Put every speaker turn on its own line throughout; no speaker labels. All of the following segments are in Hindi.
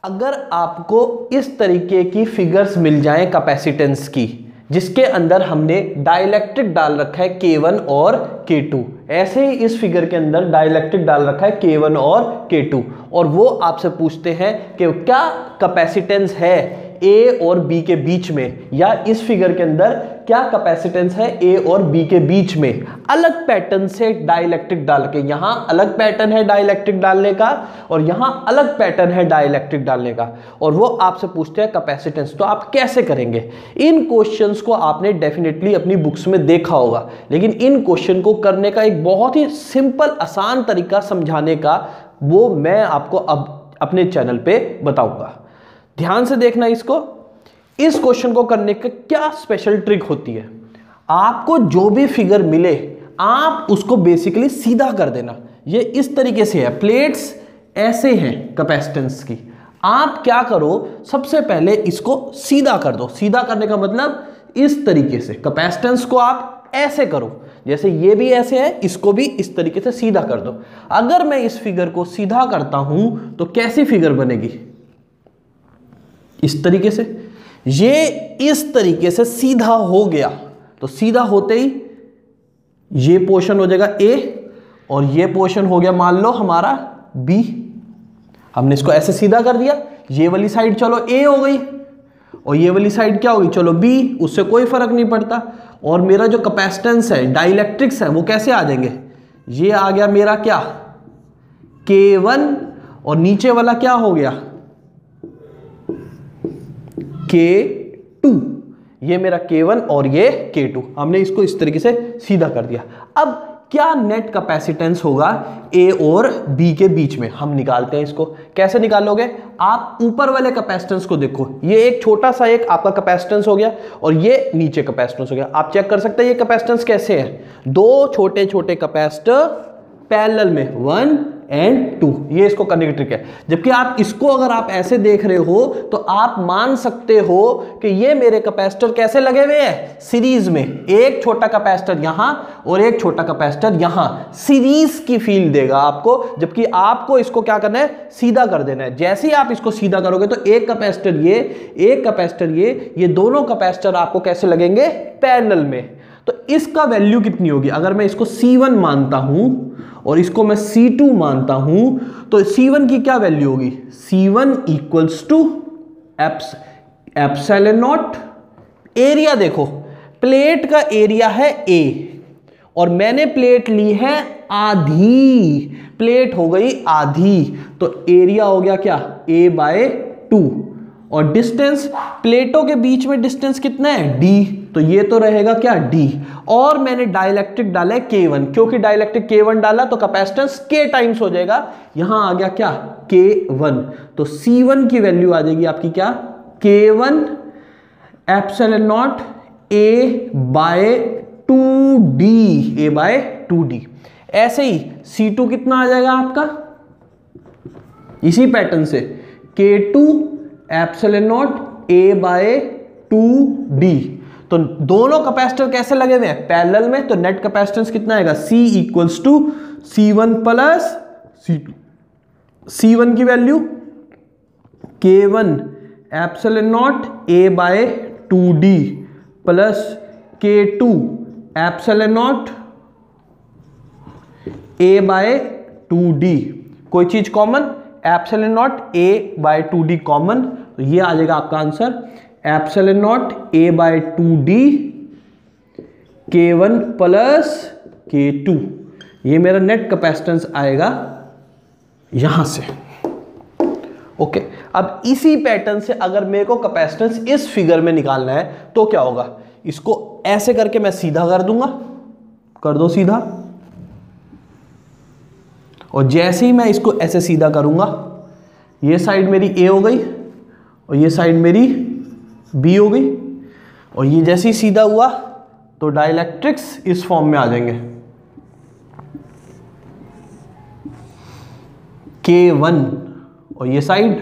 अगर आपको इस तरीके की फिगर्स मिल जाएं कैपेसिटेंस की, जिसके अंदर हमने डाइलेक्ट्रिक डाल रखा है K1 और K2, ऐसे ही इस फिगर के अंदर डाइलेक्ट्रिक डाल रखा है K1 और K2, और वो आपसे पूछते हैं कि क्या कैपेसिटेंस है A और B के बीच में, या इस फिगर के अंदर क्या कैपेसिटेंस है A और B के बीच में, अलग पैटर्न से डाइलेक्ट्रिक डाल के, यहां अलग पैटर्न है डाइलेक्ट्रिक डालने का और यहां अलग पैटर्न है डाइलेक्ट्रिक डालने का, और वो आपसे पूछते हैं कैपेसिटेंस। तो आप कैसे करेंगे? इन क्वेश्चंस को आपने डेफिनेटली अपनी बुक्स में देखा होगा, लेकिन इन क्वेश्चन को करने का एक बहुत ही सिंपल आसान तरीका समझाने का वो मैं आपको अब अपने चैनल पे बताऊंगा। ध्यान से देखना इसको। इस क्वेश्चन को करने का क्या स्पेशल ट्रिक होती है, आपको जो भी फिगर मिले आप उसको बेसिकली सीधा कर देना। ये इस तरीके से है, प्लेट्स ऐसे हैं कैपेसिटेंस की, आप क्या करो सबसे पहले इसको सीधा कर दो। सीधा करने का मतलब इस तरीके से कैपेसिटेंस को आप ऐसे करो, जैसे ये भी ऐसे है, इसको भी इस तरीके से सीधा कर दो। अगर मैं इस फिगर को सीधा करता हूं तो कैसी फिगर बनेगी? इस तरीके से। ये इस तरीके से सीधा हो गया, तो सीधा होते ही ये पोर्शन हो जाएगा A और ये पोर्शन हो गया मान लो हमारा B। हमने इसको ऐसे सीधा कर दिया, ये वाली साइड चलो A हो गई और ये वाली साइड क्या होगी? चलो B, उससे कोई फर्क नहीं पड़ता। और मेरा जो कैपेसिटेंस है, डाइलेक्ट्रिक्स है, वो कैसे आ जाएंगे? ये आ गया मेरा क्या? K1 और नीचे वाला क्या हो गया? K2। ये मेरा K1 और ये K2, हमने इसको इस तरीके से सीधा कर दिया। अब क्या नेट कैपेसिटेंस होगा A और B के बीच में, हम निकालते हैं इसको। कैसे निकालोगे? आप ऊपर वाले कैपेसिटेंस को देखो, ये एक छोटा सा एक आपका कैपेसिटेंस हो गया और ये नीचे कैपेसिटेंस हो गया। आप चेक कर सकते हैं ये कैपेसिटेंस कैसे है, दो छोटे छोटे कैपेसिटर पैरेलल में 1 और 2, ये इसको करने की ट्रिक है। जबकि आप इसको अगर आप ऐसे देख रहे हो तो आप मान सकते हो कि ये मेरे कैपेसिटर कैसे लगे हुए हैं? सीरीज में, एक छोटा कैपेसिटर यहां और एक छोटा कैपेसिटर यहां, सीरीज की फील देगा आपको। जबकि आपको इसको क्या करना है? सीधा कर देना है। जैसे ही आप इसको सीधा करोगे तो एक कैपेसिटर ये, एक कैपेसिटर ये दोनों कैपेसिटर आपको कैसे लगेंगे? पैरेलल में। तो इसका वैल्यू कितनी होगी? अगर मैं इसको C1 मानता हूं और इसको मैं C2 मानता हूं तो C1 की क्या वैल्यू होगी? C1 equals to epsilon naught. Area देखो, प्लेट का एरिया है A और मैंने प्लेट ली है आधी, प्लेट हो गई आधी, तो एरिया हो गया क्या? A/2। और डिस्टेंस, प्लेटों के बीच में डिस्टेंस कितना है? D, तो ये तो रहेगा क्या? D। और मैंने डाइलेक्ट्रिक डाला है K1, क्योंकि डाइलेक्ट्रिक K1 डाला तो कैपेसिटेंस K टाइम्स हो जाएगा, यहां आ गया क्या? K1। तो C1 की वैल्यू आ जाएगी आपकी क्या? K1 epsilon naught A/2D। ऐसे ही C2 कितना आ जाएगा आपका? इसी पैटर्न से K2 एप्सिलॉन नॉट A/2D। तो दोनों कैपेसिटर कैसे लगे हुए हैं? पैरेलल में। तो नेट कैपेसिटेंस कितना आएगा? C equals to C1 plus C2। C1 की value K1 epsilon naught A/2D plus K2 epsilon naught A/2D। कोई चीज common? Epsilon naught A/2D common, तो ये आ जाएगा आपका answer epsilon naught A/2D K1 plus K2। ये मेरा नेट कैपेसिटेंस आएगा यहां से। ओके, अब इसी पैटर्न से अगर मेरे को कैपेसिटेंस इस फिगर में निकालना है तो क्या होगा? इसको ऐसे करके मैं सीधा कर दूंगा, कर दो सीधा, और जैसे ही मैं इसको ऐसे सीधा करूंगा, ये साइड मेरी A हो गई और ये साइड मेरी B हो गई, और ये जैसे ही सीधा हुआ तो डाइलेक्ट्रिक्स इस फॉर्म में आ जाएंगे। K1 और ये साइड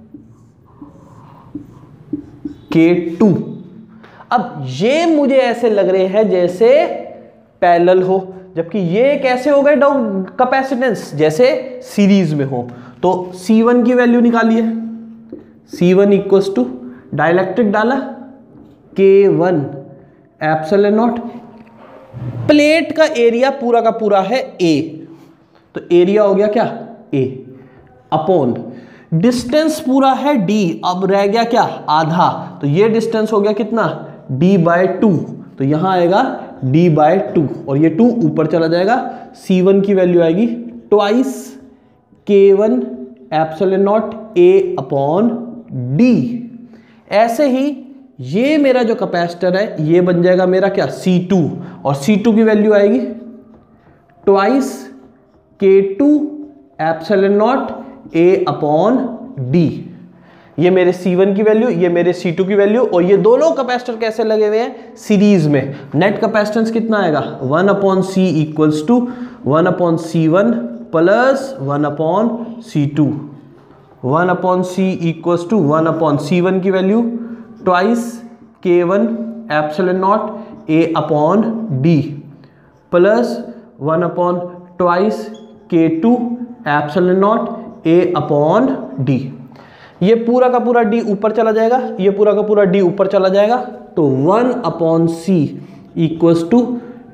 K2। अब ये मुझे ऐसे लग रहे हैं जैसे पैरेलल हो, जबकि ये कैसे हो गए डाउन कैपेसिटेंस? जैसे सीरीज में हो। तो C1 की वैल्यू निकालिए, C1 इक्वल्स टू डाइलेक्ट्रिक डाला K1 एप्सिलॉन नॉट, प्लेट का एरिया पूरा का पूरा है A, तो एरिया हो गया क्या A अपॉन डिस्टेंस पूरा है D, अब रह गया क्या आधा, तो ये डिस्टेंस हो गया कितना D/2, तो यहां आएगा D/2 और ये 2 ऊपर चला जाएगा, C1 की वैल्यू आएगी twice K1 epsilon naught A upon D। ऐसे ही ये मेरा जो कैपेसिटर है ये बन जाएगा मेरा क्या C2, और C2 की वैल्यू आएगी twice K2 epsilon naught A upon D। ये मेरे C1 की वैल्यू, ये मेरे C2 की वैल्यू, और ये दोनों कैपेसिटर कैसे लगे हुए हैं सीरीज में। नेट कैपेसिटेंस कितना आएगा 1/C equals to 1/C1 plus 1/C2, 1/C equals to 1/C1 की value twice K1 epsilon naught A upon D plus twice K2 epsilon naught A upon D। ये पूरा का पूरा D ऊपर चला जाएगा, ये पूरा का पूरा D ऊपर चला जाएगा, तो 1/C equals to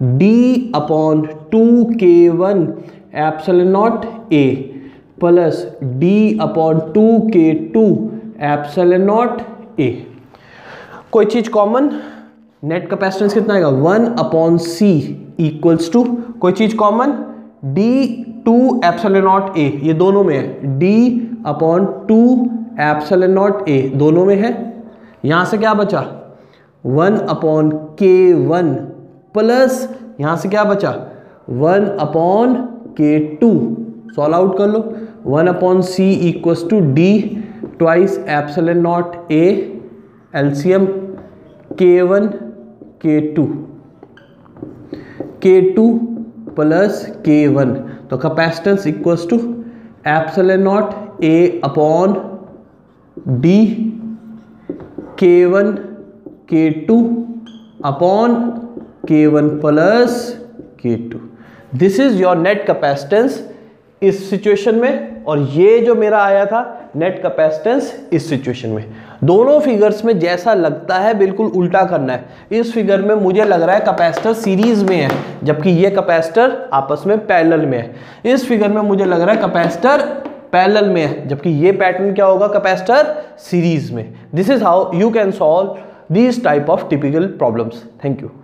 D/2K1 epsilon naught A plus D/2K2 epsilon naught A। कोई चीज कॉमन, नेट कैपेसिटेंस कितना आएगा 1/C इक्वल्स टू कोई चीज common D2 epsilon naught A, ये दोनों में है, D/2 एप्सिलॉन नॉट A दोनों में है। यहां से क्या बचा 1/K1 प्लस यहां से क्या बचा 1/K2, सॉल्व आउट कर लो, 1/C equals to D twice epsilon naught A LCM K1 K2 plus K1, तो capacitance equals to epsilon naught A upon D K1 K2 upon K1 plus K2। This is your net capacitance इस सिचुएशन में, और ये जो मेरा आया था नेट कैपेसिटेंस इस सिचुएशन में। दोनों फिगर्स में जैसा लगता है बिल्कुल उल्टा करना है। इस फिगर में मुझे लग रहा है कैपेसिटर सीरीज में है, जबकि ये कैपेसिटर आपस में पैरेलल में है। इस फिगर में मुझे लग रहा है कैपेसिटर पैरेलल में है, जबकि ये पैटर्न क्या होगा कैपेसिटर सीरीज में। This is how you can solve these type of typical problems. Thank you.